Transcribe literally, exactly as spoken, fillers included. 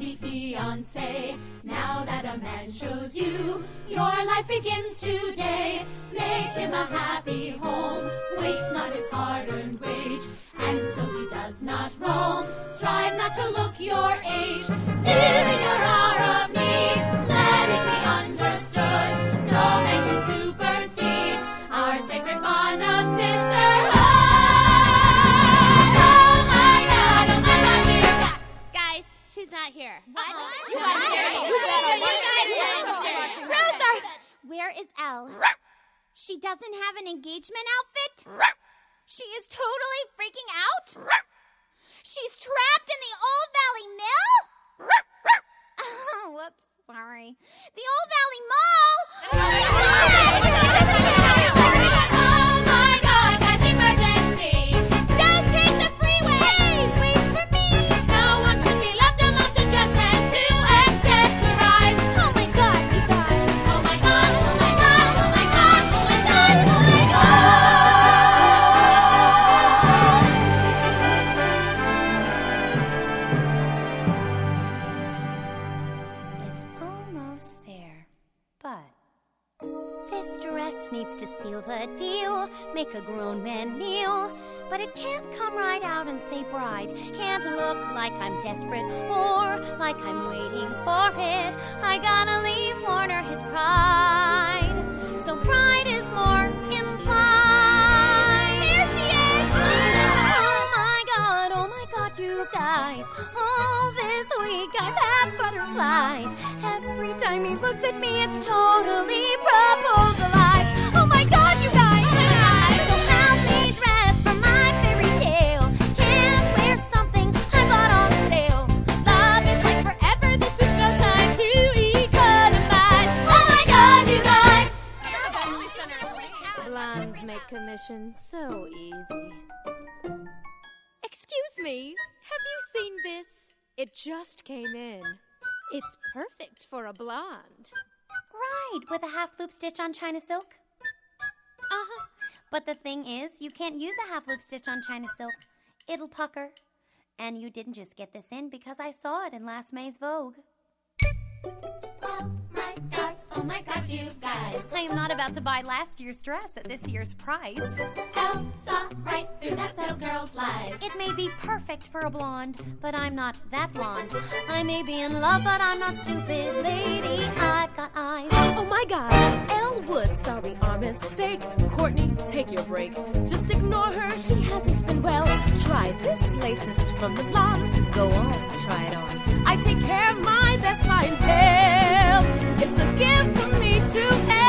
be fiancé. Now that a man chose you, your life begins today. Make him a happy home, waste not his hard-earned wage, and so he does not roam. Strive not to look your age, still in your hour of need, let it be understood, no man can supersede our sacred bond of sisterhood. Oh my God, oh my God, dear God. Guys, she's not here. What? Uh-huh. You guys are here. You better You guys Ruther! Where is Elle? She doesn't have an engagement outfit? She is totally freaking out? She's trapped in the Old Valley Mill? Oh, whoops, sorry. The Old Valley Mall? Oh my God, guys, emergency! Don't take the freeway! Wait for me! No one should be left alone to dress and to accessorize. Oh my God, you guys! Oh my God, oh my God, oh my God, oh my God, oh my God! It's almost there, but this dress needs to seal the deal, make a grown man kneel. But it can't come right out and say bride. Can't look like I'm desperate or like I'm waiting for it. I gotta leave Warner his pride. So bride is more implied. Here she is! Oh my God, oh my God, you guys. All this week I've had butterflies. Every time he looks at me, it's totally proposalized. Oh my God, you guys! So help me dress for my fairy tale. Can't wear something I bought on sale. Love is like forever, this is no time to economize. Oh my God, you guys! Blondes make commission so easy. Excuse me, have you seen this? It just came in. It's perfect for a blonde. Right, with a half loop stitch on China silk. Uh-huh. But the thing is, you can't use a half loop stitch on China silk. It'll pucker. And you didn't just get this in because I saw it in last May's Vogue. Oh my God, oh my God, you guys. I am not about to buy last year's dress at this year's price. Elle saw right through that sales girl's lies. It may be perfect for a blonde, but I'm not that blonde. I may be in love, but I'm not stupid, lady. I've got eyes. Oh my God, Elle Wood, sorry, our mistake. Courtney, take your break. Just ignore her, she hasn't been well. Try this latest from the blonde. Go on, try it on. I take care of my best clientele. It's a gift from me to Elle.